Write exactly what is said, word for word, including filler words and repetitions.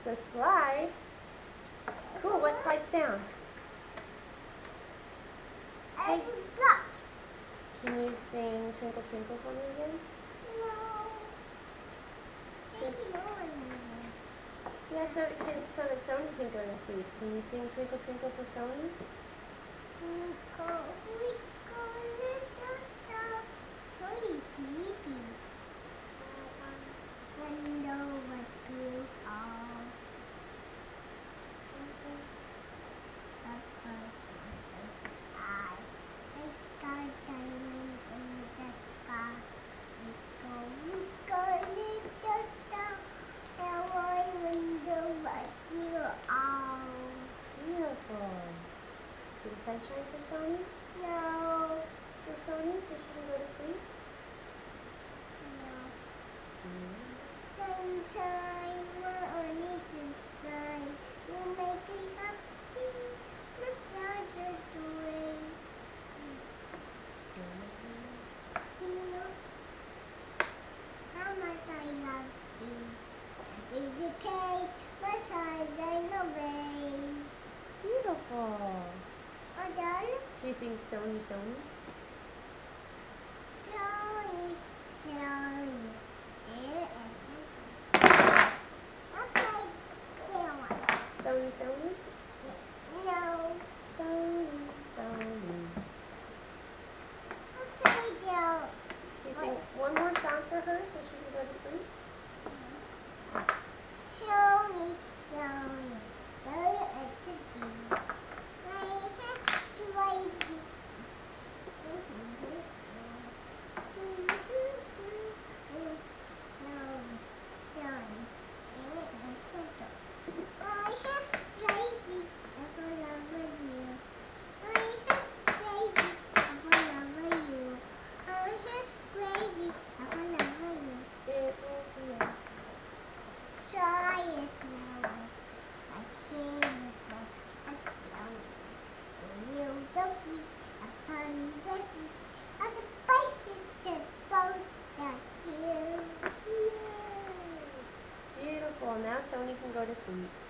the slide. Cool, what slides down? Hey. Blocks. Can you sing Twinkle Twinkle for me again? No. Can, yeah, so, can, so that Sony can go to sleep. Can you sing Twinkle Twinkle for Sony? Twinkle, twinkle, little star. Sony's sleepy. Wonder what you are. I got diamond in the sky. Twinkle, twinkle, little star. Now I wonder what you are. Beautiful. See the sunshine for Sony? No. For Sony, so she can go to sleep? No. Mm. Sunshine, what need sunshine? You make me happy. Massage it away. You, how much I love you. Is it okay? Massage it away. Beautiful. All done? Can you sing Sony Sony? Slowly, slowly. There is okay, there one. Sony Sony? No. Sony Sony. Okay, there. Can you sing one more song for her so she can go to sleep? Show me, show me. There is a deer. My head crazy. Beautiful. Now Sony can go to sleep.